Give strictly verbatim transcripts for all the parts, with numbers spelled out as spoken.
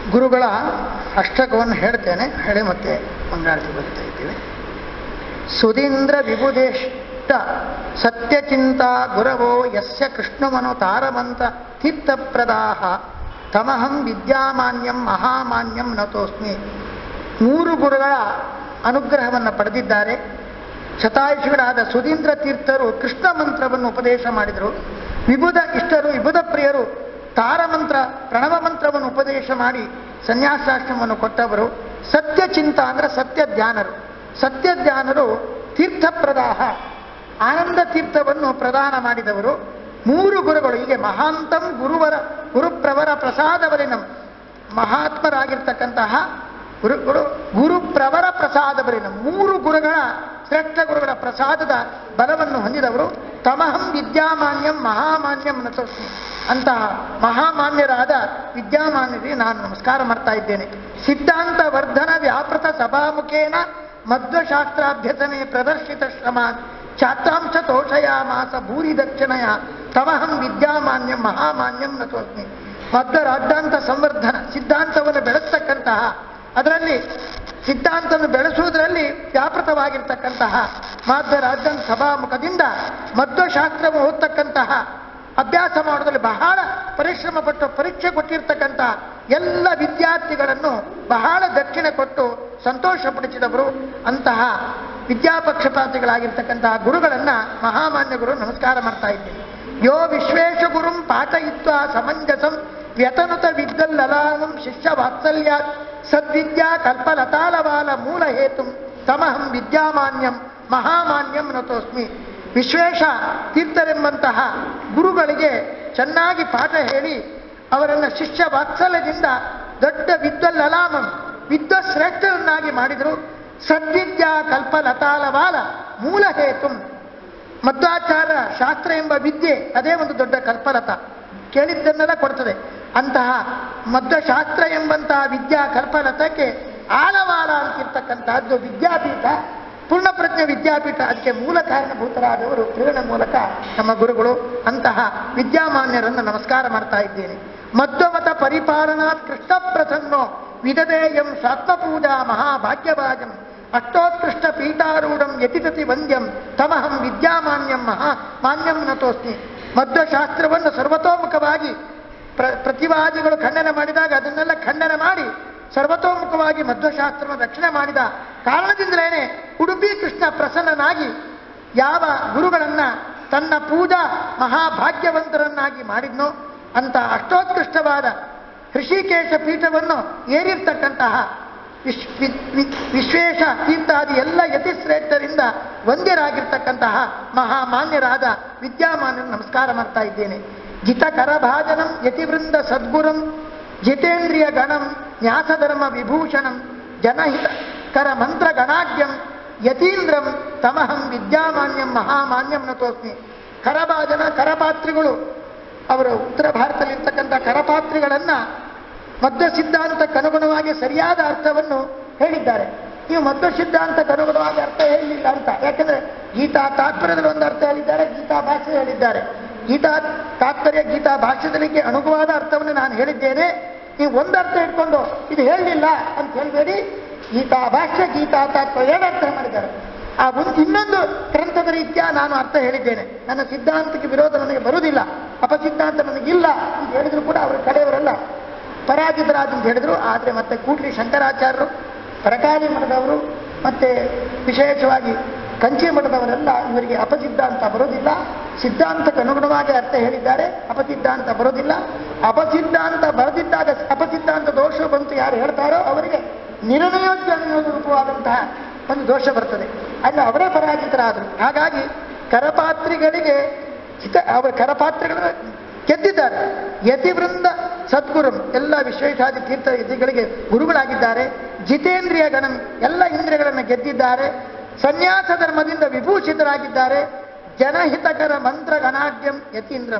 ಗುರುಗಳ ಅಷ್ಟಕವನ್ನು ಹೇಳ್ತೇನೆ, ಹೇಳಿ ಮತ್ತೆ ಮಂಗಳಾರತಿ ಬರಿತಾ ಇದ್ದೀವಿ. ಸುಧೀಂದ್ರ ವಿಭುದೇಷ್ಟ ಸತ್ಯಚಿಂತ ಗುರವೋ ಯಸ್ಯ ಕೃಷ್ಣಮನು ತಾರಮಂತ ತೀರ್ಥಪ್ರದಾಹ ತಮಹಂ ವಿದ್ಯಾಮಾನ್ಯಂ ಮಹಾಮಾನ್ಯಂ ನತೋಸ್ಮಿ. ಮೂರು ಗುರುಗಳ ಅನುಗ್ರಹವನ್ನು ಪಡೆದಿದ್ದಾರೆ. ಶತಾಯುಷಿಗಳಾದ ಸುಧೀಂದ್ರ ತೀರ್ಥರು ಕೃಷ್ಣ ಮಂತ್ರವನ್ನು ಉಪದೇಶ ಮಾಡಿದರು. ವಿಬುಧ ಇಷ್ಟರು ವಿಬುಧ ಪ್ರಿಯರು ತಾರಮಂತ್ರ ಪ್ರಣವ ಮಂತ್ರವನ್ನು ಉಪದೇಶ ಮಾಡಿ ಸನ್ಯಾಸಾಶ್ರಮವನ್ನು ಕೊಟ್ಟವರು. ಸತ್ಯಚಿಂತ ಅಂದರೆ ಸತ್ಯ ಧ್ಯಾನರು. ಸತ್ಯ ಧ್ಯಾನರು ತೀರ್ಥಪ್ರದಾಹ ಆನಂದ ತೀರ್ಥವನ್ನು ಪ್ರದಾನ ಮಾಡಿದವರು. ಮೂರು ಗುರುಗಳು ಹೀಗೆ ಮಹಾಂತಂ ಗುರುವರ ಗುರುಪ್ರವರ ಪ್ರಸಾದವರಿನಂ ಮಹಾತ್ಮರಾಗಿರ್ತಕ್ಕಂತಹ ಗುರುಗಳು ಗುರುಪ್ರವರ ಪ್ರಸಾದವರಿನಂ ಮೂರು ಗುರುಗಳ ಶ್ರೇಷ್ಠ ಗುರುಗಳ ಪ್ರಸಾದದ ಬಲವನ್ನು ಹೊಂದಿದವರು. ತಮಹಂ ವಿದ್ಯಾಮಾನ್ಯಂ ಮಹಾಮಾನ್ಯಂ ನತೋಸ್ಮಿ. ಅಂತಹ ಮಹಾಮಾನ್ಯರಾದ ವಿದ್ಯಾಮಾನ್ಯರಿಗೆ ನಾನು ನಮಸ್ಕಾರ ಮಾಡ್ತಾ ಇದ್ದೇನೆ. ಸಿದ್ಧಾಂತ ವರ್ಧನ ವ್ಯಾಪೃತ ಸಭಾಮುಖೇನ ಮಧ್ವಶಾಸ್ತ್ರಾಭ್ಯಸನೆ ಪ್ರದರ್ಶಿತ ಶ್ರಮ ಛಾತ್ರಾಂಶ ತೋಷಯಾಮಾಸ ಭೂರಿ ದಕ್ಷಿಣಯ ತಮಹಂ ವಿದ್ಯಾಮಾನ್ಯಂ ಮಹಾಮಾನ್ಯಂ ನತೋಸ್ಮಿ. ಮಧ್ವ ರಾಜ್ಯಾಂತ ಸಂವರ್ಧನ ಸಿದ್ಧಾಂತವನ್ನು ಬೆಳೆಸ್ತಕ್ಕಂತಹ, ಅದರಲ್ಲಿ ಸಿದ್ಧಾಂತವನ್ನು ಬೆಳೆಸುವುದರಲ್ಲಿ ವ್ಯಾಪೃತವಾಗಿರ್ತಕ್ಕಂತಹ ಮಧ್ವ ರಾಜ್ಯಾಂತ ಸಭಾಮುಖದಿಂದ ಮಧ್ವಶಾಸ್ತ್ರವನ್ನು ಓದ್ತಕ್ಕಂತಹ, ಅಭ್ಯಾಸ ಮಾಡೋದ್ರಲ್ಲಿ ಬಹಳ ಪರಿಶ್ರಮ ಪಟ್ಟು ಪರೀಕ್ಷೆ ಕೊಟ್ಟಿರ್ತಕ್ಕಂತಹ ಎಲ್ಲ ವಿದ್ಯಾರ್ಥಿಗಳನ್ನು ಬಹಳ ದಕ್ಷಿಣೆ ಕೊಟ್ಟು ಸಂತೋಷಪಡಿಸಿದವರು. ಅಂತಹ ವಿದ್ಯಾಪಕ್ಷಪಾತಿಗಳಾಗಿರ್ತಕ್ಕಂತಹ ಗುರುಗಳನ್ನ ಮಹಾಮಾನ್ಯ ಗುರು ನಮಸ್ಕಾರ ಮಾಡ್ತಾ ಇದ್ದೇನೆ. ಯೋ ವಿಶ್ವೇಶ ಗುರುಂ ಪಾಠಯಿತ್ವ ಸಮಂಜಸಂ ವ್ಯತನುತ ವಿದ್ವಲ್ಲಲಾನಂ ಶಿಷ್ಯ ವಾತ್ಸಲ್ಯ ಸದ್ವಿದ್ಯಾ ಕಲ್ಪಲತಾಲವಾಲ ಮೂಲ ಹೇತು ತಮಹಂ ವಿದ್ಯಾಮಾನ್ಯಂ ಮಹಾಮಾನ್ಯಂ ನತೋಸ್ಮಿ. ವಿಶ್ವೇಶ ತೀರ್ಥರೆಂಬಂತಹ ಗುರುಗಳಿಗೆ ಚೆನ್ನಾಗಿ ಪಾಠ ಹೇಳಿ ಅವರನ್ನು ಶಿಷ್ಯ ವಾತ್ಸಲ್ಯದಿಂದ ದೊಡ್ಡ ವಿದ್ವಲ್ಲಲಾಮಂ ವಿದ್ವಶ್ರೇಷ್ಠರನ್ನಾಗಿ ಮಾಡಿದರು. ಸದ್ವಿದ್ಯಾ ಕಲ್ಪಲತಾಲವಾಲ ಮೂಲ ಹೇತು ಮಧ್ವಾಚಾರ ಶಾಸ್ತ್ರ ಎಂಬ ವಿದ್ಯೆ ಅದೇ ಒಂದು ದೊಡ್ಡ ಕಲ್ಪಲತ, ಕೇಳಿದ್ದನ್ನೆಲ್ಲ ಕೊಡ್ತದೆ. ಅಂತಹ ಮಧ್ವಶಾಸ್ತ್ರ ಎಂಬಂತಹ ವಿದ್ಯಾ ಕಲ್ಪಲತಕ್ಕೆ ಆಲವಾಲ ಅಂತಿರ್ತಕ್ಕಂತಹದ್ದು ವಿದ್ಯಾಪೀಠ, ಪೂರ್ಣಪ್ರಜ್ಞ ವಿದ್ಯಾಪೀಠ. ಅದಕ್ಕೆ ಮೂಲ ಕಾರಣಭೂತರಾದವರು ಪ್ರೇರಣ ಮೂಲಕ ನಮ್ಮ ಗುರುಗಳು. ಅಂತಹ ವಿದ್ಯಾಮಾನ್ಯರನ್ನು ನಮಸ್ಕಾರ ಮಾಡ್ತಾ ಇದ್ದೇನೆ. ಮಧ್ವಮತ ಪರಿಪಾಲನಾತ್ ಕೃಷ್ಣ ಪ್ರಸನ್ನೋ ವಿದದೇಯಂ ಸ್ವಾತ್ಮಪೂಜಾ ಮಹಾಭಾಗ್ಯಭಾಜಂ ಅಷ್ಟೋತ್ಕೃಷ್ಟ ಪೀಠಾರೂಢಂ ಯತಿತತಿ ವಂದ್ಯಂ ತಮಹಂ ವಿದ್ಯಾಮಾನ್ಯಂ ಮಹಾ ಮಾನ್ಯಂ ನತೋಸ್ಮಿ. ಮಧ್ವಶಾಸ್ತ್ರವನ್ನು ಸರ್ವತೋಮುಖವಾಗಿ ಪ್ರ ಪ್ರತಿವಾದಿಗಳು ಖಂಡನೆ ಮಾಡಿದಾಗ ಅದನ್ನೆಲ್ಲ ಖಂಡನೆ ಮಾಡಿ ಸರ್ವತೋಮುಖವಾಗಿ ಮಧ್ವಶಾಸ್ತ್ರವನ್ನು ರಕ್ಷಣೆ ಮಾಡಿದ ಕಾರಣದಿಂದಲೇ ಉಡುಪಿ ಕೃಷ್ಣ ಪ್ರಸನ್ನನಾಗಿ ಯಾವ ಗುರುಗಳನ್ನ ತನ್ನ ಪೂಜಾ ಮಹಾಭಾಗ್ಯವಂತರನ್ನಾಗಿ ಮಾಡಿದ್ನೋ ಅಂತ ಅಷ್ಟೋತ್ಕೃಷ್ಟವಾದ ಋಷಿಕೇಶ ಪೀಠವನ್ನು ಏರಿರ್ತಕ್ಕಂತಹ ವಿಶ್ ವಿಶ್ವೇಶ ತೀರ್ಥಾದಿ ಎಲ್ಲ ಯತಿಶ್ರೇಷ್ಠರಿಂದ ವಂದ್ಯರಾಗಿರ್ತಕ್ಕಂತಹ ಮಹಾಮಾನ್ಯರಾದ ವಿದ್ಯಾಮಾನ್ಯರನ್ನು ನಮಸ್ಕಾರ ಮಾಡ್ತಾ ಇದ್ದೇನೆ. ಜಿತ ಕರಭಾಜನಂ ಯತಿವೃಂದ ಸದ್ಗುರಂ ಜಿತೇಂದ್ರಿಯ ಗಣಂ ನ್ಯಾಸಧರ್ಮ ವಿಭೂಷಣಂ ಜನಹಿತ ಕರ ಮಂತ್ರ ಗಣಾಢ್ಯಂ ಯತೀಂದ್ರಂ ತಮಹಂ ವಿದ್ಯಾಮಾನ್ಯಂ ಮಹಾಮಾನ್ಯಂ ನತೋಸ್ಮಿ. ಕರಭಾಜನ ಕರಪಾತ್ರಿಗಳು, ಅವರು ಉತ್ತರ ಭಾರತದಲ್ಲಿರ್ತಕ್ಕಂಥ ಕರಪಾತ್ರಿಗಳನ್ನ ಮಧ್ವ ಸಿದ್ಧಾಂತಕ್ಕೆ ಅನುಗುಣವಾಗಿ ಸರಿಯಾದ ಅರ್ಥವನ್ನು ಹೇಳಿದ್ದಾರೆ. ನೀವು ಮಧ್ವ ಸಿದ್ಧಾಂತಕ್ಕೆ ಅನುಗುಣವಾಗಿ ಅರ್ಥ ಹೇಳಲಿಲ್ಲ ಅಂತ, ಯಾಕೆಂದ್ರೆ ಗೀತಾ ತಾತ್ಪರ್ಯದಲ್ಲಿ ಒಂದು ಅರ್ಥ ಹೇಳಿದ್ದಾರೆ, ಗೀತಾ ಭಾಷೆ ಹೇಳಿದ್ದಾರೆ. ಗೀತಾ ತಾತ್ಪರ್ಯ ಗೀತಾ ಭಾಷ್ಯದಲ್ಲಿಗೆ ಅನುಗುಣವಾದ ಅರ್ಥವನ್ನು ನಾನು ಹೇಳಿದ್ದೇನೆ. ನೀವು ಒಂದು ಅರ್ಥ ಇಟ್ಕೊಂಡು ಇದು ಹೇಳಲಿಲ್ಲ ಅಂತ ಹೇಳಬೇಡಿ. ಗೀತಾ ಭಾಷ್ಯ ಗೀತಾ ತಾತ್ಪರ್ಯ ಎರಡು ಅರ್ಥ ಮಾಡಿದ್ದಾರೆ. ಆ ಒಂದು ಇನ್ನೊಂದು ಗ್ರಂಥದ ರೀತ್ಯ ನಾನು ಅರ್ಥ ಹೇಳಿದ್ದೇನೆ. ನನ್ನ ಸಿದ್ಧಾಂತಕ್ಕೆ ವಿರೋಧ ನನಗೆ ಬರುವುದಿಲ್ಲ, ಅಪಸಿದ್ಧಾಂತ ನನಗಿಲ್ಲ ಅಂತ ಹೇಳಿದ್ರು ಕೂಡ ಅವರ ಕಡೆಯವರೆಲ್ಲ ಪರಾಜಿತರಾದ ಅಂತ ಹೇಳಿದ್ರು. ಆದರೆ ಮತ್ತೆ ಕೂಡ್ಲಿ ಶಂಕರಾಚಾರ್ಯರು, ಪರಕಾಲಿ ಮಠದವರು, ಮತ್ತೆ ವಿಶೇಷವಾಗಿ ಕಂಚಿ ಮಠದವರೆಲ್ಲ ಇವರಿಗೆ ಅಪಸಿದ್ಧಾಂತ ಬರೋದಿಲ್ಲ, ಸಿದ್ಧಾಂತಕ್ಕೆ ಅನುಗುಣವಾಗಿ ಅರ್ಥ ಹೇಳಿದ್ದಾರೆ, ಅಪಸಿದ್ಧಾಂತ ಬರೋದಿಲ್ಲ. ಅಪಸಿದ್ಧಾಂತ ಬರೆದಿದ್ದಾಗ ಅಪಸಿದ್ಧಾಂತ ದೋಷ ಬಂತು ಯಾರು ಹೇಳ್ತಾರೋ ಅವರಿಗೆ ನಿರ್ಣಯೋಜ್ಯ ರೂಪವಾದಂತಹ ಒಂದು ದೋಷ ಬರ್ತದೆ. ಅಲ್ಲಿ ಅವರೇ ಪರಾಜಿತರಾದರು. ಹಾಗಾಗಿ ಕರಪಾತ್ರಿಗಳಿಗೆ ಹಿತ ಅವರ ಕರಪಾತ್ರಿಗಳನ್ನು ಗೆದ್ದಿದ್ದಾರೆ. ಯತಿವೃಂದ ಸದ್ಗುರುಂ ಎಲ್ಲ ವಿಶ್ವೇಶಾದಿ ತೀರ್ಥ ಯತಿಗಳಿಗೆ ಗುರುಗಳಾಗಿದ್ದಾರೆ. ಜಿತೇಂದ್ರಿಯ ಗಣಂ ಎಲ್ಲ ಇಂದ್ರಿಯಗಳನ್ನು ಗೆದ್ದಿದ್ದಾರೆ. ಸನ್ಯಾಸ ಧರ್ಮದಿಂದ ವಿಭೂಷಿತರಾಗಿದ್ದಾರೆ. ಜನಹಿತಕರ ಮಂತ್ರ ಗಣಾಢ್ಯಂ ಯತೀಂದ್ರಂ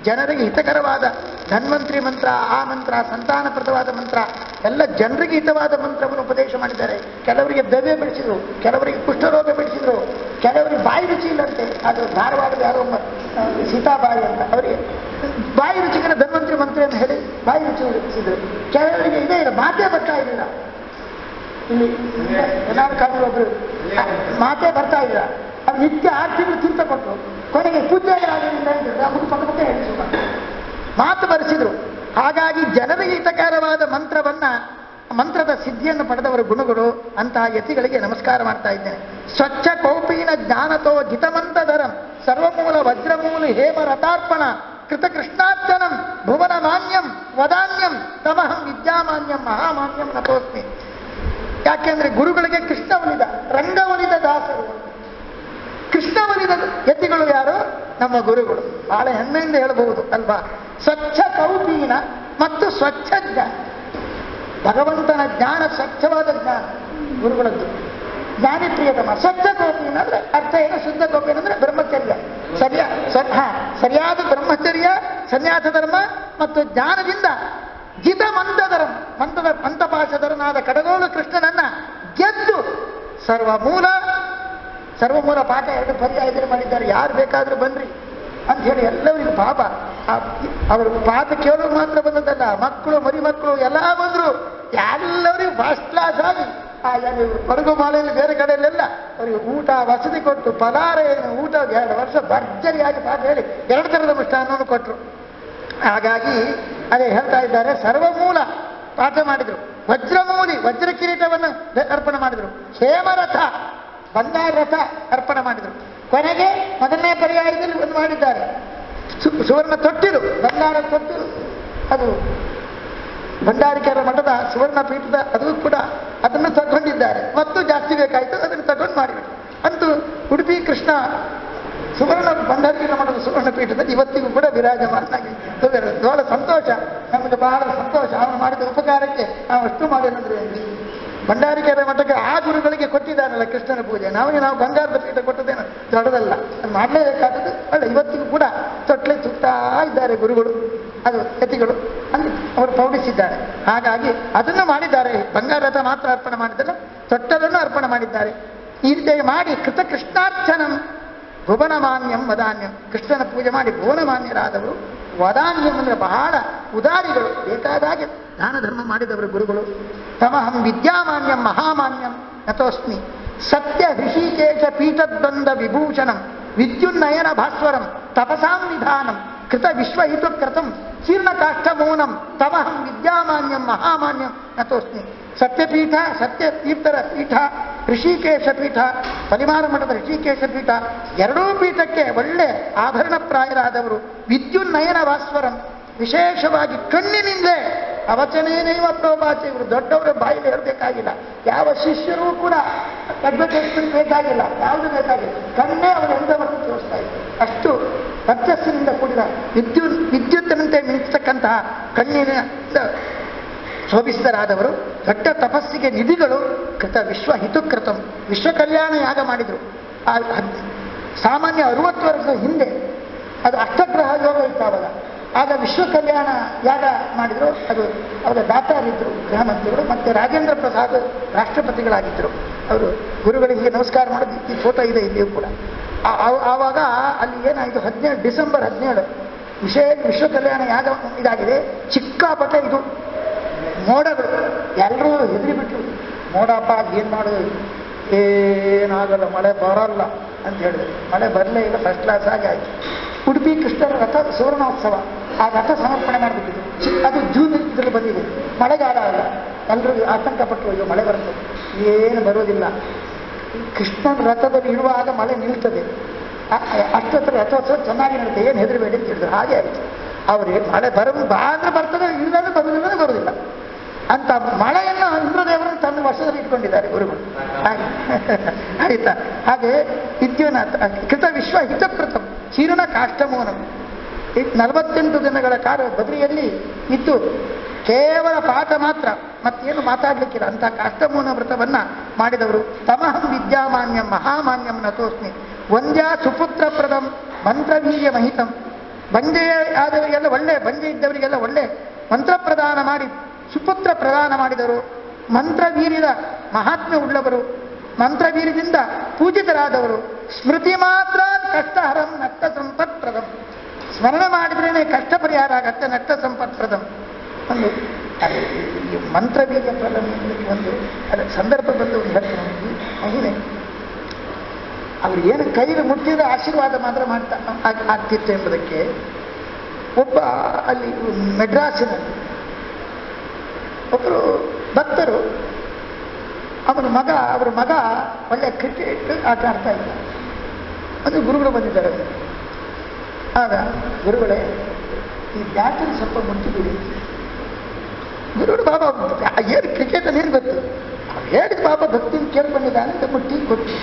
ಜನರಿಗೆ ಹಿತಕರವಾದ ಧನ್ವಂತ್ರಿ ಮಂತ್ರ, ಆ ಮಂತ್ರ, ಸಂತಾನಪ್ರದವಾದ ಮಂತ್ರ, ಎಲ್ಲ ಜನರಿಗೆ ಹಿತವಾದ ಮಂತ್ರವನ್ನು ಉಪದೇಶ ಮಾಡಿದ್ದಾರೆ. ಕೆಲವರಿಗೆ ದವ್ಯ ಬಿಡಿಸಿದ್ರು, ಕೆಲವರಿಗೆ ಕುಷ್ಠರೋಗ ಬಿಡಿಸಿದ್ರು, ಕೆಲವರಿಗೆ ಬಾಯಿ ರುಚಿ ಇಲ್ಲಂತೆ. ಅದು ಧಾರವಾಡದ ಯಾರೋ ಸೀತಾಬಾಯಿ ಅಂತ, ಅವರಿಗೆ ಬಾಯಿ ರುಚಿಗೆ ಧನ್ವಂತ್ರಿ ಮಂತ್ರವನ್ನು ಹೇಳಿ ಬಾಯಿ ರುಚಿ ಬಿಡಿಸಿದ್ರು. ಕೆಲವರಿಗೆ ಇದೇ ಇಲ್ಲ, ಮಾತೇ ಬರ್ತಾ ಇರಲಿಲ್ಲ. ಇಲ್ಲಿ ಏನಾದ್ರು ಕಾಣುವ ಒಬ್ರು ಮಾತೇ ಬರ್ತಾ ಇಲ್ಲ, ಅದು ನಿತ್ಯ ಆರು ತಿಂಗಳು ತೀರ್ಥ ಕೊಟ್ಟರು. ಕೊನೆಗೆ ಪೂಜೆ ಆಗಲಿಲ್ಲ ಅಂತ ಮುಗಿ ಪಕ್ಕ ಪಕ್ಕ ಹೇಳಿಸುವ ಮಾತು ಬರೆಸಿದ್ರು. ಹಾಗಾಗಿ ಜನರಿಗೆ ಹಿತಕರವಾದ ಮಂತ್ರವನ್ನ, ಮಂತ್ರದ ಸಿದ್ಧಿಯನ್ನು ಪಡೆದವರ ಗುಣಗಳು ಅಂತಹ ಯತಿಗಳಿಗೆ ನಮಸ್ಕಾರ ಮಾಡ್ತಾ ಇದ್ದೇನೆ. ಸ್ವಚ್ಛ ಕೌಪೀನ ಜ್ಞಾನತೋ ಜಿತಮಂತಧರಂ ಸರ್ವಮೂಲ ವಜ್ರಮೂಲ ಹೇಮ ರಥಾರ್ಪಣ ಕೃತ ಕೃಷ್ಣಾರ್ಚನಂ ಭುವನ ಮಾನ್ಯಂ ವದಾನ್ಯಂ ತಮಹಂ ವಿದ್ಯಾಮಾನ್ಯಂ ಮಹಾಮಾನ್ಯಂ ನತೋಸ್ಮಿ. ಯಾಕೆಂದ್ರೆ ಗುರುಗಳಿಗೆ ಕೃಷ್ಣ ಒಲಿದ, ರಂಗ ಒಲಿದ ದಾಸರು. ಕೃಷ್ಣ ಒಲಿದ ಯತಿಗಳು ಯಾರು? ನಮ್ಮ ಗುರುಗಳು. ಬಹಳ ಹೆಮ್ಮೆಯಿಂದ ಹೇಳಬಹುದು ಅಲ್ವಾ? ಸ್ವಚ್ಛ ಕೌಪೀನ ಮತ್ತು ಸ್ವಚ್ಛ ಜ್ಞಾನ, ಭಗವಂತನ ಜ್ಞಾನ ಸ್ವಚ್ಛವಾದ ಜ್ಞಾನ ಗುರುಗಳದ್ದು. ಜ್ಞಾನಿ ಪ್ರಿಯತಮ. ಸ್ವಚ್ಛ ಕೌಪೀನ ಅಂದ್ರೆ ಅರ್ಥ ಏನು? ಶುದ್ಧ ಕೌಪೀನ ಅಂದ್ರೆ ಬ್ರಹ್ಮಚರ್ಯ, ಸರಿಯಾ ಹಾ ಸರಿಯಾದ ಬ್ರಹ್ಮಚರ್ಯ, ಸನ್ಯಾಸ ಧರ್ಮ ಮತ್ತು ಜ್ಞಾನದಿಂದ ಜಿತ ಮಂತಧರಂ ಮಂತದ ಮಂತಪಾಶಧರನಾದ ಕಡಗೋಳು ಕೃಷ್ಣನನ್ನ ಗೆದ್ದು ಸರ್ವಮೂಲ ಸರ್ವಮೂಲ ಪಾಠ ಎರಡು ಪರ್ಯಾಯದಲ್ಲಿ ಮಾಡಿದ್ದಾರೆ. ಯಾರು ಬೇಕಾದ್ರೂ ಬನ್ರಿ ಅಂತ ಹೇಳಿ ಎಲ್ಲರಿಗೂ ಪಾಪ ಅವರು ಪಾಠ ಕೇಳೋರು ಮಾತ್ರ ಬಂದದ್ದಲ್ಲ, ಮಕ್ಕಳು ಮರಿ ಮಕ್ಕಳು ಎಲ್ಲ ಬಂದ್ರು. ಎಲ್ಲರಿಗೂ ಫಸ್ಟ್ ಕ್ಲಾಸ್ ಆಗಿ ಆ ಕೊಡಗು ಮಾಲೆಯಲ್ಲಿ ಬೇರೆ ಕಡೆಯಲ್ಲೆಲ್ಲ ಅವರಿಗೆ ಊಟ ವಸತಿ ಕೊಟ್ಟು ಪಲಾರ ಏನು ಊಟ ಎರಡು ವರ್ಷ ಭರ್ಜರಿಯಾಗಿ ಪಾಠ ಹೇಳಿ ಎರಡು ಥರದ ಮಿಷ್ಟಾನ್ನವನ್ನು ಕೊಟ್ಟರು. ಹಾಗಾಗಿ ಅದೇ ಹೇಳ್ತಾ ಇದ್ದಾರೆ, ಸರ್ವಮೂಲ ಪಾಠ ಮಾಡಿದ್ರು, ವಜ್ರಮೂಲಿ ವಜ್ರ ಕಿರೀಟವನ್ನು ಅರ್ಪಣೆ ಮಾಡಿದ್ರು, ಹೇಮರಥ ಬಂಗಾರ ರಥ ಅರ್ಪಣೆ ಮಾಡಿದರು. ಕೊನೆಗೆ ಮೊದಲನೇ ಪರ್ಯಾಯದಲ್ಲಿ ಒಂದು ಮಾಡಿದ್ದಾರೆ, ಸುವರ್ಣ ತೊಟ್ಟಿಲು, ಬಂಗಾರ ತೊಟ್ಟಿಲು. ಅದು ಭಂಡಾರಿಕೆರ ಮಠದ ಸುವರ್ಣ ಪೀಠದ, ಅದು ಕೂಡ ಅದನ್ನು ತಗೊಂಡಿದ್ದಾರೆ. ಮತ್ತು ಜಾಸ್ತಿ ಬೇಕಾಯಿತು, ಅದನ್ನು ತಗೊಂಡು ಮಾಡಿಬಿಟ್ಟು ಅಂತೂ ಉಡುಪಿ ಕೃಷ್ಣ ಸುವರ್ಣ ಭಂಡಾರಿಕೆರ ಮಠದ ಸುವರ್ಣ ಪೀಠದಲ್ಲಿ ಇವತ್ತಿಗೂ ಕೂಡ ವಿರಾಜಮಾನಾಗಿ ಬಹಳ ಸಂತೋಷ, ನಮಗೆ ಬಹಳ ಸಂತೋಷ. ಅವನು ಮಾಡಿದ ಉಪಕಾರಕ್ಕೆ ನಾವು ಅಷ್ಟು ಮಾಡಿದ್ರೆ ಭಂಡಾರಿಕೆರ ಮಠಕ್ಕೆ ಆ ಗುರುಗಳಿಗೆ ಕೊಟ್ಟಿದ್ದಾನಲ್ಲ ಕೃಷ್ಣನ ಪೂಜೆ, ನಮಗೆ ನಾವು ಬಂಗಾರದ ಪೀಠ ಕೊಟ್ಟದೇನು ದೊಡ್ಡದಲ್ಲ, ಅದು ಮಾಡಲೇಬೇಕಾದದ್ದು. ಒಳ್ಳೆ ಇವತ್ತಿಗೂ ಕೂಡ ತೊಟ್ಲೆ ಸುತ್ತಾ ಇದ್ದಾರೆ ಗುರುಗಳು, ಅದು ಯತಿಗಳು ಅಲ್ಲಿ ಅವರು ಪೌಡಿಸಿದ್ದಾರೆ. ಹಾಗಾಗಿ ಅದನ್ನು ಮಾಡಿದ್ದಾರೆ. ಬಂಗಾರ ರಥ ಮಾತ್ರ ಅರ್ಪಣೆ ಮಾಡಿದ್ದಲ್ಲ, ತೊಟ್ಟಲನ್ನು ಅರ್ಪಣೆ ಮಾಡಿದ್ದಾರೆ. ಈ ರೀತಿಯಾಗಿ ಮಾಡಿ ಕೃತ ಕೃಷ್ಣಾರ್ಚನಂ ಭುವನಮಾನ್ಯಂ ವದಾನ್ಯಂ, ಕೃಷ್ಣನ ಪೂಜೆ ಮಾಡಿ ಭುವನಮಾನ್ಯರಾದವರು. ವದಾನ್ಯಂ ಅಂದ್ರೆ ಬಹಳ ಉದಾರಿಗಳು, ಬೇಕಾದಾಗೆ ದಾನ ಧರ್ಮ ಮಾಡಿದವರು ಗುರುಗಳು. ತಮಹಂ ವಿದ್ಯಾಮಾನ್ಯಂ ಮಹಾಮಾನ್ಯಂ ನತೋಸ್ಮಿ. ಸತ್ಯ ಋಷಿಕೇಶ ಪೀಠದ್ವಂದ ವಿಭೂಷಣಂ ವಿದ್ಯುನ್ನಯನ ಭಾಸ್ವರಂ ತಪಸಾಂ ನಿಧಾನಂ ಕೃತ ವಿಶ್ವಹಿತು ಕೃತಂ ಚೀರ್ಣ ಕಾಷ್ಠಮೂನಂ ತಮಹಂ ವಿದ್ಯಾಮಾನ್ಯಂ ಮಹಾಮಾನ್ಯಂ ನತೋಸ್ಮಿ. ಸತ್ಯಪೀಠ, ಸತ್ಯತೀರ್ಥರ ಪೀಠ, ಋಷಿಕೇಶ ಪೀಠ, ಪರಿಮಾರ ಮಠದ ಋಷಿಕೇಶ ಪೀಠ, ಎರಡೂ ಪೀಠಕ್ಕೆ ಒಳ್ಳೆ ಆಭರಣಪ್ರಾಯರಾದವರು. ವಿದ್ಯುನ್ನಯನ ಭಾಸ್ವರಂ, ವಿಶೇಷವಾಗಿ ಕಣ್ಣಿನಿಂದಲೇ ಅವಚನೇನೈವ ಪ್ರೋಪಾಚ. ಇವರು ದೊಡ್ಡವರ ಬಾಯಿಗೆ ಹೇಳಬೇಕಾಗಿಲ್ಲ, ಯಾವ ಶಿಷ್ಯರೂ ಕೂಡ ಅಡ್ವರ್ಟೈಸ್ಮೆಂಟ್ ಬೇಕಾಗಿಲ್ಲ, ಯಾವುದು ಬೇಕಾಗಿಲ್ಲ, ಕಣ್ಣೇ ಅವರು ಎಂದವನ್ನು ತೋರಿಸ್ತಾ ಇದ್ದಾರೆ. ಅಷ್ಟು ವರ್ಚಸ್ಸಿನಿಂದ ಕೂಡಿದ ವಿದ್ಯುತ್ ವಿದ್ಯುತ್ತಿನಂತೆ ಮಿಂಚತಕ್ಕಂತಹ ಕಣ್ಣಿನ ಶೋಭಿಸಿದರಾದವರು. ದೊಡ್ಡ ತಪಸ್ಸಿಗೆ ನಿಧಿಗಳು. ಕೃತ ವಿಶ್ವ ಹಿತುಕೃತಂ, ವಿಶ್ವ ಕಲ್ಯಾಣ ಯಾಗ ಮಾಡಿದರು. ಆ ಸಾಮಾನ್ಯ ಅರುವತ್ತು ವರ್ಷದ ಹಿಂದೆ ಅದು ಅಷ್ಟಗ್ರಹ ಯೋಗ ಇತ್ತು ಅವಾಗ. ಆಗ ವಿಶ್ವ ಕಲ್ಯಾಣ ಯಾಗ ಮಾಡಿದರು. ಅದು ಅವರ ದಾತಾರಿದ್ದರು ಗೃಹ ಮಂತ್ರಿಗಳು, ಮತ್ತು ರಾಜೇಂದ್ರ ಪ್ರಸಾದ್ ರಾಷ್ಟ್ರಪತಿಗಳಾಗಿದ್ದರು. ಅವರು ಗುರುಗಳಿಗೆ ನಮಸ್ಕಾರ ಮಾಡೋದು ಈ ಫೋಟೋ ಇದೆ ಇಲ್ಲಿಯೂ ಕೂಡ. ಆವಾಗ ಅಲ್ಲಿ ಏನಾಯಿತು, ಹದಿನೇಳು ಡಿಸೆಂಬರ್ ಹದಿನೇಳು ವಿಷಯ ವಿಶ್ವ ಕಲ್ಯಾಣ ಯಾಗ ಇದಾಗಿದೆ. ಚಿಕ್ಕಾಪಟ್ಟೆ ಇದು ಮೋಡಗಳು, ಎಲ್ಲರೂ ಹೆದರಿಬಿಟ್ರು. ಮೋಡಪ್ಪ ಏನು ಮಾಡೋದು, ಏನಾಗಲ್ಲ, ಮಳೆ ಬರಲ್ಲ ಅಂತ ಹೇಳಿದ್ರು. ಮಳೆ ಬರಲೇ ಇಲ್ಲ, ಫಸ್ಟ್ ಕ್ಲಾಸ್ ಆಗಿ ಆಯಿತು. ಉಡುಪಿ ಕೃಷ್ಣರ ರಥ ಸುವರ್ಣೋತ್ಸವ, ಆ ರಥ ಸಮರ್ಪಣೆ ಮಾಡಿಬಿಟ್ಟಿದ್ರು. ಅದು ಜೂನ್ ಇದರಲ್ಲಿ ಬಂದಿದೆ, ಮಳೆಗಾಲ ಅಲ್ಲ. ಎಲ್ಲರೂ ಆತಂಕಪಟ್ಟರು, ಅಯ್ಯೋ ಮಳೆ ಬರ್ತದೆ, ಏನು ಬರೋದಿಲ್ಲ. ಕೃಷ್ಣನ ರಥದಲ್ಲಿ ಇರುವಾಗ ಮಳೆ ನಿಲ್ತದೆ, ಅಷ್ಟೊತ್ತರ ರಥೋತ್ಸವ ಚೆನ್ನಾಗಿ ನಡೀತದೆ, ಏನು ಹೆದರಬೇಡಿ ಅಂತ ಹೇಳಿದ್ರು. ಹಾಗೆ ಆಯಿತು. ಅವ್ರಿಗೆ ಮಳೆ ಬರ ಬಾಂದ್ರೆ ಬರ್ತದೆ, ಇಲ್ಲದ್ರೆ ಬರೋದಿಲ್ಲ ಬರೋದಿಲ್ಲ ಅಂತ ಮಳೆಯನ್ನು ಇಂದ್ರದೇವರನ್ನು ತನ್ನ ವರ್ಷದಲ್ಲಿ ಇಟ್ಕೊಂಡಿದ್ದಾರೆ ಗುರುಗಳು. ಹಾಗೆ ಆಯ್ತಾ. ಹಾಗೆ ವಿದ್ಯುನ ಕೃತ ವಿಶ್ವ ಹಿತಕೃತಂ ಚೀರ್ಣ ಕಾಷ್ಠಮೂನಂ. ನಲವತ್ತೆಂಟು ದಿನಗಳ ಕಾಲ ಬದ್ರಿಯಲ್ಲಿ ಇದ್ದು ಕೇವಲ ಪಾಠ ಮಾತ್ರ, ಮತ್ತೇನು ಮಾತಾಡ್ಲಿಕ್ಕಿಲ್ಲ ಅಂತ ಕಾಷ್ಠಮೂನ ವ್ರತವನ್ನ ಮಾಡಿದವರು. ತಮಹಂ ವಿದ್ಯಾಮಾನ್ಯಂ ಮಹಾಮಾನ್ಯಂ ನತೋಸ್ಮಿ. ವಂದ್ಯಾ ಸುಪುತ್ರ ಪ್ರದಂ ಮಂತ್ರವೀರ್ಯ ಮಹಿತಂ ಬಂಜೆ ಆದವರಿಗೆಲ್ಲ ಒಳ್ಳೆ ಬಂಜೆ ಇದ್ದವರಿಗೆಲ್ಲ ಒಳ್ಳೆ ಮಂತ್ರ ಪ್ರದಾನ ಮಾಡಿ ಸುಪುತ್ರ ಪ್ರದಾನ ಮಾಡಿದರು. ಮಂತ್ರವೀರ್ಯದ ಮಹಾತ್ಮೆ ಉಳ್ಳವರು, ಮಂತ್ರವೀರ್ಯದಿಂದ ಪೂಜಿತರಾದವರು. ಸ್ಮೃತಿ ಮಾತ್ರ ಕಷ್ಟಹರಂ ನಷ್ಟ ಸಂಪತ್ಪ್ರದಂ. ಸ್ಮರಣ ಮಾಡಿದ್ರೇನೆ ಕಷ್ಟ ಪರಿಹಾರ ಆಗತ್ತೆ, ನಷ್ಟ ಸಂಪತ್ಪ್ರದಂ. ಒಂದು ಈ ಮಂತ್ರವೀರ್ಯ ಪ್ರದಂ ಒಂದು ಅದ ಸಂದರ್ಭ ಬಂದು ಒಂದು ಹೇಳ್ತೀನಿ. ಮಹಿಳೆ ಅವರು ಏನು ಕೈಗೆ ಮುಟ್ಟಿದ ಆಶೀರ್ವಾದ ಮಾತ್ರ ಮಾಡ್ತಾ ಆಗ್ತಿತ್ತು ಎಂಬುದಕ್ಕೆ ಒಬ್ಬ ಅಲ್ಲಿ ಮೆಡ್ರಾಸಿನಲ್ಲಿ ಒಬ್ಬರು ಭಕ್ತರು, ಅವನ ಮಗ ಅವರ ಮಗ ಒಳ್ಳೆ ಕ್ರಿಕೆಟ್ ಆಟ ಆಡ್ತಾ ಇದ್ದ. ಅದು ಗುರುಗಳು ಬಂದಿದ್ದಾರೆ. ಆಗ ಗುರುಗಳೇ ಈ ಬ್ಯಾಟನ್ನು ಸ್ವಲ್ಪ ಮುಟ್ಟಿಬಿಡಿ. ಗುರುಗಳು ಬಾಬಾ ಏನು ಕ್ರಿಕೆಟ್ ಏನು ಗೊತ್ತು, ಹೇಳಿದ ಬಾಬಾ ಭಕ್ತಿನ ಕೇಳ್ಕೊಂಡಿದ್ದಾನೆ ಅಂತ ಮುಟ್ಟಿ ಕೊಟ್ಟು.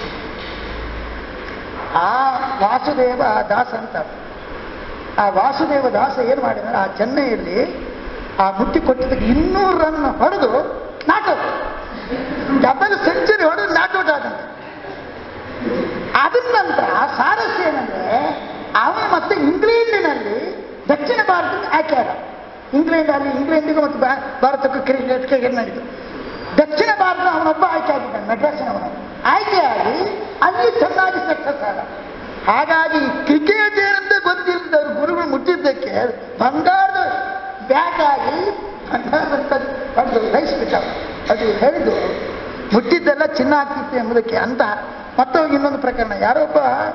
ಆ ವಾಸುದೇವ ದಾಸ ಅಂತ, ಆ ವಾಸುದೇವ ದಾಸ ಏನು ಮಾಡಿದ್ದಾರೆ, ಆ ಚೆನ್ನೈಯಲ್ಲಿ ಆ ಮುಟ್ಟಿ ಕೊಟ್ಟಿದ್ದಕ್ಕೆ ಇನ್ನೂರು ರನ್ ಹೊಡೆದು ನಾಟೌಟ್, ಡಬಲ್ ಸೆಂಚುರಿ ಹೊಡೆದು ನಾಟೌಟ್ ಆದಂತೆ. ಅದರ ನಂತರ ಸಾರಸ್ಯ ಏನಂದ್ರೆ ಅವನು ಮತ್ತೆ ಇಂಗ್ಲೆಂಡಿನಲ್ಲಿ ದಕ್ಷಿಣ ಭಾರತಕ್ಕೆ ಆಯ್ಕೆ ಆದ. ಇಂಗ್ಲೆಂಡ್ ಅಲ್ಲಿ ಇಂಗ್ಲೆಂಡಿಗೂ ಮತ್ತು ಭಾರತಕ್ಕೂ ಕ್ರಿಕೆಟ್ ಕ್ರಿಕೆಟ್ ನಡೀತು. ದಕ್ಷಿಣ ಭಾರತ ಅವನೊಬ್ಬ ಆಯ್ಕೆ ಆಗಿದ್ದಾನೆ, ಮೆಡ್ರಾಸಿನವನು ಆಯ್ಕೆಯಾಗಿ ಅಲ್ಲಿ ಚೆನ್ನಾಗಿ ಸಕ್ಸಸ್ ಆದ. ಹಾಗಾಗಿ ಕ್ರಿಕೆಟ್ ಏನಂತ ಗೊತ್ತಿಲ್ಲದವ್ರು ಗುರುಗಳು ಮುಟ್ಟಿದ್ದಕ್ಕೆ ಬಂಗಾರದ ಬ್ಯಾಟ್ ಆಗಿ ಬಂಗಾರದಂತ ಒಂದು ರೈಸ್ಬಿಟ್ಟ. ಅದು ಹೇಳಿದ್ದು ಮುಟ್ಟಿದ್ದೆಲ್ಲ ಚಿನ್ನ ಆಗ್ತಿತ್ತು ಎಂಬುದಕ್ಕೆ ಅಂತ. ಮತ್ತು ಇನ್ನೊಂದು ಪ್ರಕರಣ, ಯಾರೊಬ್ಬ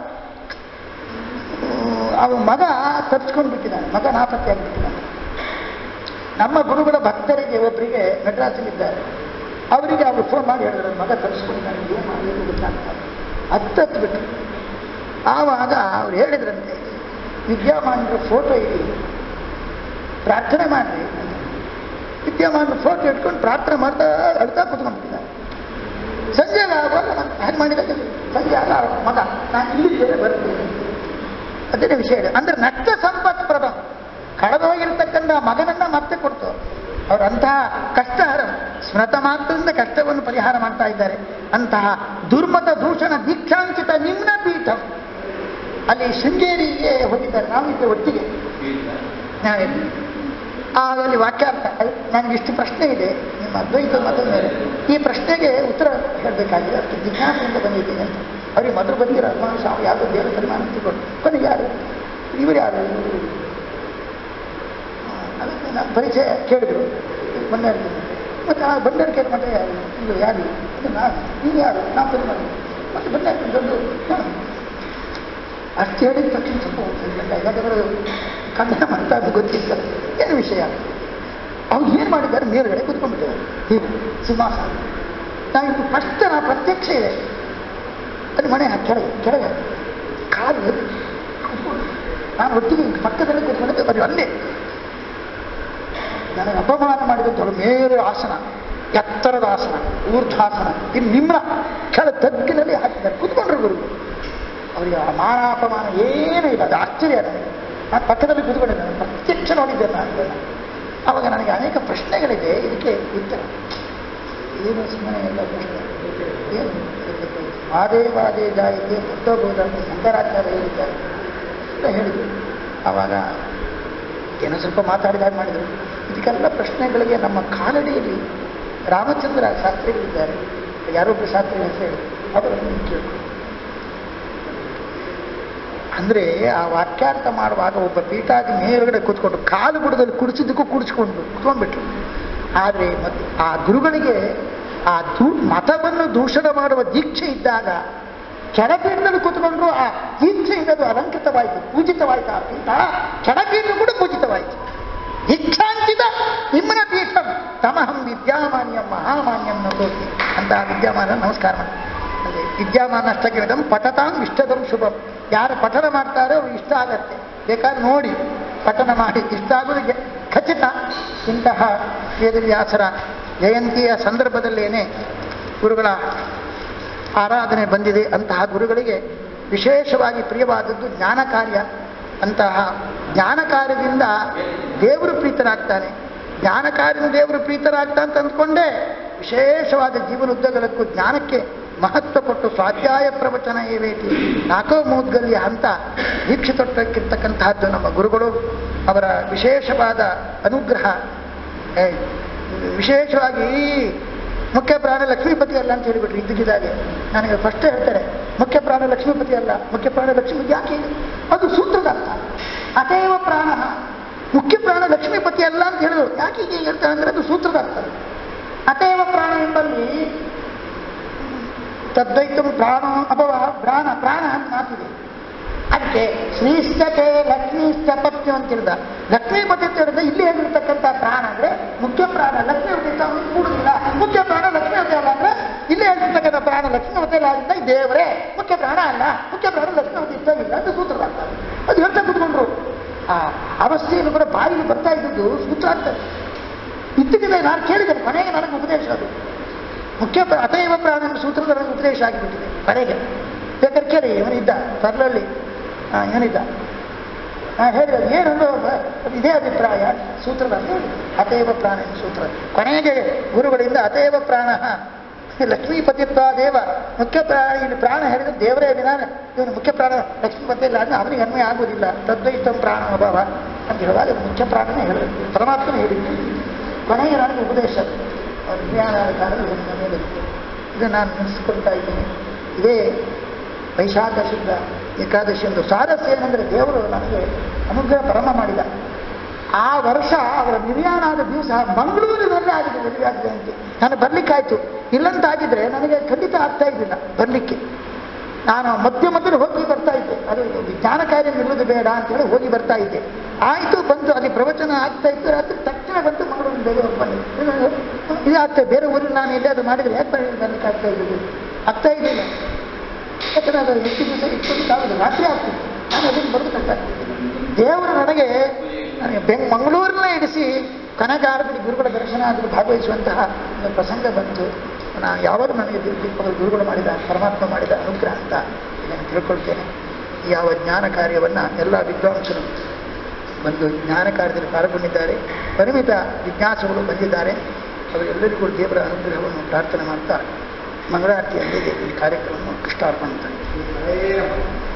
ಅವನ ಮಗ ತಪ್ಪಿಸ್ಕೊಂಡು ಬಿಟ್ಟಿದ್ದಾನೆ, ಮಗ ನಾಪತ್ತೆ ಆಗಿಬಿಟ್ಟಿದ್ದಾನೆ. ನಮ್ಮ ಗುರುಗಳ ಭಕ್ತರಿಗೆ ಒಬ್ಬರಿಗೆ ಮೆಡ್ರಾಸಲ್ಲಿದ್ದಾರೆ, ಅವರಿಗೆ ಅವರು ಫೋನ್ ಮಾಡಿ ಹೇಳಿದ್ರು ಮಗ ತಪ್ಪಿಸ್ಕೊಂಡಿದ್ದಾನೆ, ಏನು ಮಾಡಬೇಕು ಗೊತ್ತಾಗ್ತದೆ. ಹತ್ತತ್ತು ಬಿಟ್ಟು ಆವಾಗ ಅವ್ರು ಹೇಳಿದ್ರಂತೆ, ವಿದ್ಯಾಮಾನ್ಯರ ಫೋಟೋ ಇಡಿ, ಪ್ರಾರ್ಥನೆ ಮಾಡಿ. ವಿದ್ಯಾಮಾನ್ಯರ ಫೋಟೋ ಇಟ್ಕೊಂಡು ಪ್ರಾರ್ಥನೆ ಮಾಡ್ತಾ ಅಳ್ತಾ ಕೂತ್ಕೊಂಡ್ಬಿಟ್ಟಿದ್ದಾರೆ. ಸಂಜೆ ಆಗುವಾಗ ನಾನು ಹಾಗೆ ಮಾಡಿದಾಗ ಸಂಜೆ ಆಗ ಮಗ ನಾನು ಇಲ್ಲಿದ್ದೇನೆ ಬರ್ತೀನಿ. ಅದೇ ವಿಷಯ ಇದೆ. ಅಂದ್ರೆ ನಷ್ಟ ಸಂಪತ್ಪ್ರದ ಕಳೆದೋಗಿರ್ತಕ್ಕಂಥ ಮಗನನ್ನ ಮತ್ತೆ ಕೊಡ್ತು. ಅವರಂತಹ ಕಷ್ಟಹರ ಸ್ಮೃತ ಮಾತ್ರದಿಂದ ಕಷ್ಟವನ್ನು ಪರಿಹಾರ ಮಾಡ್ತಾ ಇದ್ದಾರೆ. ಅಂತಹ ದುರ್ಮತ ದೂಷಣ ದೀಕ್ಷಾಂಚಿತ ನಿಮ್ನ ಪೀಠ ಅಲ್ಲಿ ಶೃಂಗೇರಿಗೆ ಹೋಗಿದ್ದಾರೆ. ನಾವಿದ್ದೆ ಒಟ್ಟಿಗೆ. ಆಗಲ್ಲಿ ವಾಕ್ಯಾರ್ಥ ನನಗೆ ಇಷ್ಟು ಪ್ರಶ್ನೆ ಇದೆ ನಿಮ್ಮ ಅದ್ವೈತ ಮತದ ಮೇಲೆ, ಈ ಪ್ರಶ್ನೆಗೆ ಉತ್ತರ ಹೇಳಬೇಕಾಗಿದೆ, ಅದಕ್ಕೆ ಜಿಜ್ಞಾಸೆಯಿಂದ ಬಂದಿದ್ದೇನೆ ಅಂತ. ಅವ್ರಿಗೆ ಮೊದಲು ಬಂದಿರೋ ಅನುಮಾನ ಸ್ವಾಮಿ ಯಾವುದೋ ದೇವರ ಸನ್ಮಾನ ತಿಳ್ಕೊಂಡು ಕೊನೆಗೆ ಯಾರು ಇವರು ಯಾರು ಅದಕ್ಕೆ ನಾನು ಪರಿಚಯ ಕೇಳಿದ್ರು. ಮೊನ್ನೆ ಮತ್ತೆ ಆ ಬಂಡಾರ ಕೇಳಿ ಮತ್ತೆ ಯಾರು ಇದು ಯಾರು ನಾನು ನೀನು ಯಾರು ನಾವು ಸನ್ಮಾನ ಮತ್ತೆ ಬಂದ ದೊಡ್ಡ ನಾನು ಅಷ್ಟು ಹೇಳಿದ ತಕ್ಷಣ ಸ್ವಲ್ಪ ಯಾಕಂದ್ರೆ ಖಂಡನ ಮಾಡ್ತಾ ಇದ್ದು ಗೊತ್ತಿಲ್ಲ ಏನು ವಿಷಯ. ಅವ್ರು ಏನು ಮಾಡಿದ್ದಾರೆ, ಮೇಲ್ಗಡೆ ಕೂತ್ಕೊಂಡ್ಬಿಟ್ಟಿದ್ದಾರೆ ಹೀಗೆ ಸಿಂಹಾಸನ. ನಾವಿದು ಫಸ್ಟ್ ನಾ ಪ್ರತ್ಯಕ್ಷ ಇದೆ ಅದು ಮನೆ ಕೆಳಗೆ ಕೆಳಗೆ ಕಾಲು ನಾನು ಒಟ್ಟಿಗೆ ಪಕ್ಕದಲ್ಲಿ ಕೂತ್ಕೊಂಡಿದ್ದೆ. ಬರೀ ಅಲ್ಲೇ ನನಗೆ ಅಪಮಾನ ಮಾಡಿದ ದೊಡ್ಡ ಮೇರು ಆಸನ, ಎತ್ತರದ ಆಸನ, ಊರ್ಧ್ವಾಸನ, ಇನ್ನು ನಿಮ್ರ ಕೆಳ ತಗ್ಗಿನಲ್ಲಿ ಹಾಕಿದ್ದಾರೆ. ಕೂತ್ಕೊಂಡ್ರು ಗುರುಗಳು. ಅವರಿಗೆ ಮಾನ ಅಪಮಾನ ಏನೂ ಇಲ್ಲ. ಅದು ಆಶ್ಚರ್ಯ ನನಗೆ. ನಾನು ಪಕ್ಕದಲ್ಲಿ ಕೂತ್ಕೊಂಡಿದ್ದೆ, ನಾನು ಪ್ರತ್ಯಕ್ಷ ನೋಡಿದ್ದೆ ನಾನು ಇದನ್ನು. ಆವಾಗ ನನಗೆ ಅನೇಕ ಪ್ರಶ್ನೆಗಳಿದೆ, ಇದಕ್ಕೆ ಉತ್ತರ ಏನು ಸುಮ್ಮನೆ ಎಲ್ಲ ಪ್ರಶ್ನೆ ಏನು ವಾದೇ ವಾದೇ ಜಾಯಿಗೆ ತತ್ವಬೋಧ ಅಂತ ಶಂಕರಾಚಾರ್ಯ ಹೇಳಿದ್ದಾರೆ ಅಂತ ಹೇಳಿದರು. ಆವಾಗ ಏನೋ ಸ್ವಲ್ಪ ಮಾತಾಡಿದಾಗ ಮಾಡಿದರು. ಇದಕ್ಕೆಲ್ಲ ಪ್ರಶ್ನೆಗಳಿಗೆ ನಮ್ಮ ಕಾಲಡಿಯಲ್ಲಿ ರಾಮಚಂದ್ರ ಶಾಸ್ತ್ರಿಗಳಿದ್ದಾರೆ, ಯಾರೊಬ್ಬರು ಶಾಸ್ತ್ರಿ ಹೆಸರು ಹೇಳಿ ಅವರನ್ನು ಕೇಳಿ. ಅಂದರೆ ಆ ವಾಕ್ಯಾರ್ಥ ಮಾಡುವಾಗ ಒಬ್ಬ ಪೀಠಾದಿ ಮೇಲ್ಗಡೆ ಕೂತ್ಕೊಂಡು ಕಾಲು ಬುಡದಲ್ಲಿ ಕುಡಿಸಿದ್ದಕ್ಕೂ ಕುಡಿಸ್ಕೊಂಡು ಕುತ್ಕೊಂಡ್ಬಿಟ್ರು. ಆದರೆ ಮತ್ತು ಆ ಗುರುಗಳಿಗೆ ಆ ದೂ ಮತವನ್ನು ದೂಷಣ ಮಾಡುವ ದೀಕ್ಷೆ ಇದ್ದಾಗ ಕೆಳಪೀಠದಲ್ಲಿ ಕೂತ್ಕೊಂಡ್ರು ಆ ದೀಕ್ಷೆಯಿಂದ ಅದು ಅಲಂಕೃತವಾಯಿತು, ಪೂಜಿತವಾಯಿತು. ಆ ಪೀಠ ಕೆಳಪೀಠ ಕೂಡ ಪೂಜಿತವಾಯಿತು. ದೀಕ್ಷಾಂಚಿತ ನಿಮ್ಮನ ಪೀಠ ತಮಹಂ ವಿದ್ಯಾಮಾನ್ಯಂ ಮಹಾಮಾನ್ಯಂ ನತೋತಿ ಅಂತ ವಿದ್ಯಾಮಾನ ನಮಸ್ಕಾರ ಮಾಡಿ. ಅದೇ ವಿದ್ಯಾಮಾನ ಅಷ್ಟಕ್ಕಿದಂ ಪಠತಾಂ ಇಷ್ಟದಂ ಶುಭಂ. ಯಾರು ಪಠನ ಮಾಡ್ತಾರೋ ಅವ್ರು ಇಷ್ಟ ಆಗತ್ತೆ, ಬೇಕಾದ್ರೆ ನೋಡಿ ಪಠನ ಮಾಡಿ ಇಷ್ಟ ಆಗೋದಕ್ಕೆ ಖಚಿತ. ಇಂತಹ ವೇದವ್ಯಾಸರ ಜಯಂತಿಯ ಸಂದರ್ಭದಲ್ಲೇನೆ ಗುರುಗಳ ಆರಾಧನೆ ಬಂದಿದೆ. ಅಂತಹ ಗುರುಗಳಿಗೆ ವಿಶೇಷವಾಗಿ ಪ್ರಿಯವಾದದ್ದು ಜ್ಞಾನ ಕಾರ್ಯ. ಅಂತಹ ಜ್ಞಾನ ಕಾರ್ಯದಿಂದ ದೇವರು ಪ್ರೀತರಾಗ್ತಾನೆ. ಜ್ಞಾನ ಕಾರ್ಯದಿಂದ ದೇವರು ಪ್ರೀತರಾಗ್ತಾ ಅಂತ ಅಂದ್ಕೊಂಡೇ ವಿಶೇಷವಾದ ಜೀವನೋದ್ದಗಲಕ್ಕೂ ಜ್ಞಾನಕ್ಕೆ ಮಹತ್ವ ಕೊಟ್ಟು ಸ್ವಾಧ್ಯಾಯ ಪ್ರವಚನ ಏವೇತಿ ನಾಲ್ಕೋ ಮೂದ್ಗಲ್ಯ ಅಂತ ದೀಕ್ಷೆ ತೊಟ್ಟಕ್ಕಿರ್ತಕ್ಕಂತಹದ್ದು ನಮ್ಮ ಗುರುಗಳು. ಅವರ ವಿಶೇಷವಾದ ಅನುಗ್ರಹ. ವಿಶೇಷವಾಗಿ ಮುಖ್ಯ ಪ್ರಾಣ ಲಕ್ಷ್ಮೀಪತಿ ಅಲ್ಲ ಅಂತ ಹೇಳಿಬಿಟ್ರು ಇದ್ದಕ್ಕಿದ್ದಾಗೆ. ನನಗೆ ಫಸ್ಟ್ ಹೇಳ್ತಾರೆ ಮುಖ್ಯ ಪ್ರಾಣ ಲಕ್ಷ್ಮೀಪತಿ ಅಲ್ಲ, ಮುಖ್ಯ ಪ್ರಾಣ ಲಕ್ಷ್ಮೀಪತಿ ಯಾಕೆ? ಅದು ಸೂತ್ರದ ಅರ್ಥ. ಅತೇವ ಪ್ರಾಣ ಮುಖ್ಯ ಪ್ರಾಣ ಲಕ್ಷ್ಮೀಪತಿ ಅಲ್ಲ ಅಂತ ಹೇಳಿದ್ರು. ಯಾಕೆ ಹೀಗೆ ಹೇಳ್ತಾರೆ ಅಂದ್ರೆ ಅದು ಸೂತ್ರದ ಅರ್ಥ. ಅತೇವ ಪ್ರಾಣ ಎಂಬಲ್ಲಿ ತದ್ವೈತಂ ಪ್ರಾಣ ಅಪವ ಪ್ರಾಣ ಪ್ರಾಣ ಅಂತ ಮಾತಿದೆ. ಅದಕ್ಕೆ ಶ್ರೀಶ್ಚತೆ ಲಕ್ಷ್ಮೀಶ್ಚ ಪತ್ನಿ ಅಂತ ಹೇಳಿದ. ಲಕ್ಷ್ಮೀಪತಿ ಅಂತ ಹೇಳಿದ್ರೆ ಇಲ್ಲಿ ಹೇಳಿರ್ತಕ್ಕಂಥ ಪ್ರಾಣ ಅಂದ್ರೆ ಮುಖ್ಯ ಪ್ರಾಣ ಲಕ್ಷ್ಮೀಪತಿ ಅಂತ ಅವ್ನಿಗೆ ಕೂಡುದಿಲ್ಲ. ಮುಖ್ಯ ಪ್ರಾಣ ಲಕ್ಷ್ಮೀಪತಿ ಅಲ್ಲ ಅಂದ್ರೆ ಇಲ್ಲಿ ಹೇಳಿರ್ತಕ್ಕಂಥ ಪ್ರಾಣ ಲಕ್ಷ್ಮೀಪತಿ ಅಲ್ಲ ಅಂತ ದೇವರೇ ಮುಖ್ಯ ಪ್ರಾಣ ಅಲ್ಲ, ಮುಖ್ಯ ಪ್ರಾಣ ಲಕ್ಷ್ಮೀಪತಿ ಇದ್ದಾಗಿಲ್ಲ ಅಂತ ಸೂತ್ರದ ಅರ್ಥ. ಅದು ಹೇಳ್ತಾ ಕೂತ್ಕೊಂಡ್ರು. ಆ ಅವಸ್ಥೆಯನ್ನು ಕೂಡ ಬಾಯಿಗೆ ಬರ್ತಾ ಇದ್ದದ್ದು ಸೂತ್ರ ಆಗ್ತದೆ. ಇದ್ದಕ್ಕಿದ್ದ ನಾನು ಕೇಳಿದ್ದೇನೆ, ಕೊನೆಗೆ ನನಗೆ ಉಪದೇಶ ಅದು ಮುಖ್ಯ ಅತೈವ ಪ್ರಾಣ ಸೂತ್ರದ ನನಗೆ ಉಪದೇಶ ಆಗಿಬಿಟ್ಟಿದೆ ಕೊನೆಗೆ. ಬೇಕಾದ್ರೆ ಕೇಳಿ, ಇವನಿದ್ದ ತರ್ಲಲ್ಲಿ ಇವನಿದ್ದ ಹೇಳಿದ ಏನಂದ್ರೆ ಇದೇ ಅಭಿಪ್ರಾಯ ಸೂತ್ರದ ಅಂತ ಹೇಳಿ ಅತೈವ ಪ್ರಾಣ ಸೂತ್ರ. ಕೊನೆಗೆ ಗುರುಗಳಿಂದ ಅತೈವ ಪ್ರಾಣ ಲಕ್ಷ್ಮೀಪತಿತ್ವ ದೇವ ಮುಖ್ಯ ಪ್ರಾಣ, ಇಲ್ಲಿ ಪ್ರಾಣ ಹೇಳಿದ್ರೆ ದೇವರೇ ವಿಧಾನ, ಇವನು ಮುಖ್ಯ ಪ್ರಾಣ ಲಕ್ಷ್ಮೀಪತಿ ಇಲ್ಲ ಅಂದ್ರೆ ಅವನಿಗೆ ಅನ್ವಯ ಆಗುವುದಿಲ್ಲ. ತದ್ವೈತಂ ಪ್ರಾಣ ಅಭಾವ ಅಂತ ಹೇಳುವಾಗ ಮುಖ್ಯ ಪ್ರಾಣನೇ ಹೇಳಿದ್ರು, ಪರಮಾತ್ಮನೇ ಹೇಳಿದ್ದು. ಕೊನೆಗೆ ನನಗೆ ಉಪದೇಶ ವಿಜ್ಞಾನ ಕಾಲದಲ್ಲಿ ಮೇಲೆ ಇದು ನಾನು ನೆನೆಸ್ಕೊಳ್ತಾ ಇದ್ದೀನಿ. ಇದೇ ವೈಶಾಖ ಶುದ್ಧ ಏಕಾದಶಿ ಎಂದು ಸಾರಸ್ಯ ಏನಂದರೆ ದೇವರು ನನಗೆ ಅನುಗ್ರಹ ಪರಮ ಮಾಡಿದ. ಆ ವರ್ಷ ಅವರ ನಿರ್ಯಾಣಾದ ದಿವಸ ಮಂಗಳೂರಿನಲ್ಲೇ ಆಗಿದೆ ಮದುವೆಯಾದ ಜಯಂತಿ. ನಾನು ಬರ್ಲಿಕ್ಕಾಯ್ತು, ಇಲ್ಲಂತಾಗಿದ್ರೆ ನನಗೆ ಖಂಡಿತ ಆಗ್ತಾ ಇದ್ದಿಲ್ಲ ಬರಲಿಕ್ಕೆ. ನಾನು ಮಧ್ಯ ಮಧ್ಯೆ ಹೋಗಿ ಬರ್ತಾ ಇದ್ದೆ, ಅದು ವಿಜ್ಞಾನ ಕಾರ್ಯ ನಿಲ್ಲೋದು ಬೇಡ ಅಂತೇಳಿ ಹೋಗಿ ಬರ್ತಾ ಇದ್ದೆ. ಆಯಿತು, ಬಂತು, ಅಲ್ಲಿ ಪ್ರವಚನ ಆಗ್ತಾ ಇತ್ತು, ರಾತ್ರಿ ತಕ್ಷಣ ಬಂತು ಮಂಗಳೂರಿನ ಬೇರೆ ಹೋಗಿ ಬಂದೆ. ಇದಾಗ್ತದೆ, ಬೇರೆ ಊರಿಗೆ ನಾನು ಇಲ್ಲೇ ಅದು ಮಾಡಿದರೆ ಯಾಕೆ ಬರ್ಲಿಕ್ಕೆ ಆಗ್ತಾ ಇದ್ದಿದ್ದು ಆಗ್ತಾ ಇದ್ದಿಲ್ಲ. ಯಾಕಂದ್ರೆ ಅದು ಎಷ್ಟು ದಿವಸ ಇಪ್ಪತ್ತು ರಾತ್ರಿ ಆಗ್ತಿತ್ತು, ನಾನು ಅದನ್ನು ಬರೆದು ಕಟ್ಟಾಗ್ತಿದ್ದೆ. ದೇವರು ನನಗೆ ನನಗೆ ಬೆಂಗ್ ಮಂಗಳೂರನ್ನೇ ಇಡಿಸಿ ಕನಗಾರದಲ್ಲಿ ಗುರುಗಳ ದರ್ಶನ ಅದನ್ನು ಭಾಗವಹಿಸುವಂತಹ ಒಂದು ಪ್ರಸಂಗ ಬಂತು. ನಾನು ಯಾವಾಗ ನನಗೆ ದೀಪಗಳು ಗುರುಗಳು ಮಾಡಿದ ಪರಮಾತ್ಮ ಮಾಡಿದ ಅನುಗ್ರಹ ಅಂತ ಇದನ್ನು ತಿಳ್ಕೊಳ್ತೇನೆ. ಯಾವ ಜ್ಞಾನ ಕಾರ್ಯವನ್ನು ಎಲ್ಲ ವಿದ್ವಾಂಸರು ಬಂದು ಜ್ಞಾನ ಕಾರ್ಯದಲ್ಲಿ ಪಾಲ್ಗೊಂಡಿದ್ದಾರೆ, ಪರಿಮಿತ ಜಿಜ್ಞಾಸುಗಳು ಬಂದಿದ್ದಾರೆ. ಅವರೆಲ್ಲರಿಗೂ ದೇವರ ಅನುಗ್ರಹವನ್ನು ಪ್ರಾರ್ಥನೆ ಮಾಡ್ತಾ ಮಂಗಳಾರತಿಯಲ್ಲಿದೆ ಈ ಕಾರ್ಯಕ್ರಮವನ್ನು ಕೃಷ್ಣಾರ್ಪಣ.